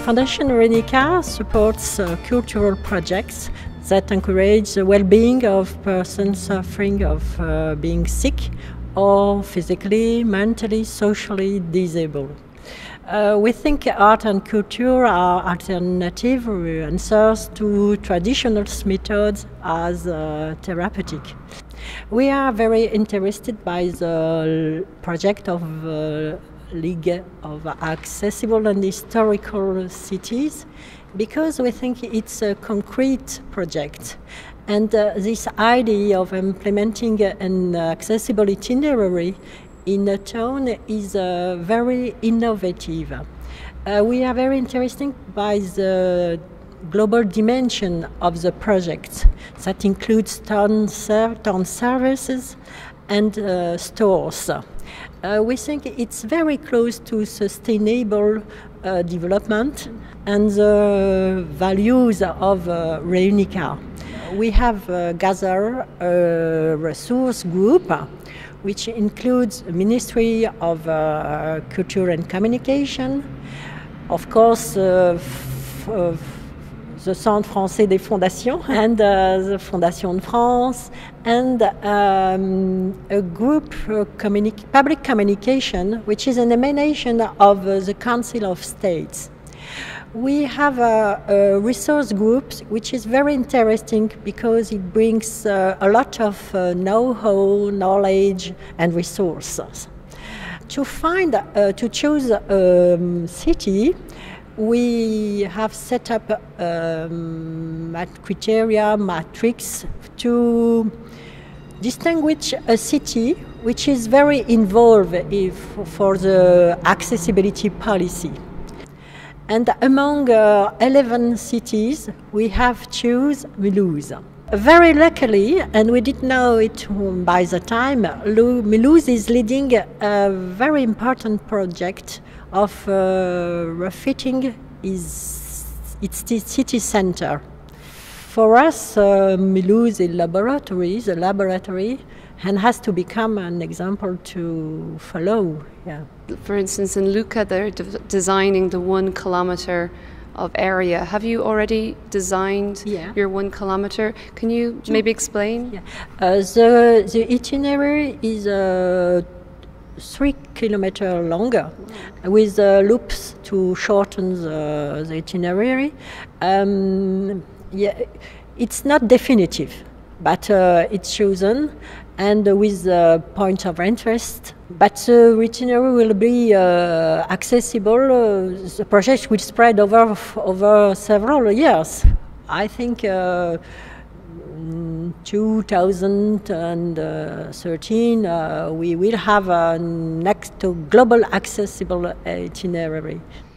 Fondation Renica supports cultural projects that encourage the well-being of persons suffering of being sick or physically, mentally, socially disabled. We think art and culture are alternative answers to traditional methods as therapeutic. We are very interested by the project of League of Accessible and Historical Cities because we think it's a concrete project. And this idea of implementing an accessible itinerary in a town is very innovative. We are very interested by the global dimension of the project that includes town services and stores. We think it's very close to sustainable development and the values of Renica. We have gathered a resource group which includes the Ministry of Culture and Communication, of course the Centre Français des Fondations and the Fondation de France, and a group public communication, which is an emanation of the Council of States. We have a resource group which is very interesting because it brings a lot of know-how, knowledge and resources. To choose a city, we have set up criteria matrix to distinguish a city which is very involved for the accessibility policy. And among 11 cities, we have chosen Mulhouse. Very luckily, and we didn't know it by the time, Mulhouse is leading a very important project of refitting its city center. For us, Mulhouse is a laboratory, and has to become an example to follow. Yeah. For instance, in Lucca, they're designing the 1 kilometre of area. Have you already designed your 1 kilometre? Can you maybe explain? Yeah. The itinerary is 3 kilometers longer, with loops to shorten the itinerary. It's not definitive, but it's chosen, and with points of interest. But the itinerary will be accessible. The project will spread over several years. I think 2013 we will have a next global accessible itinerary.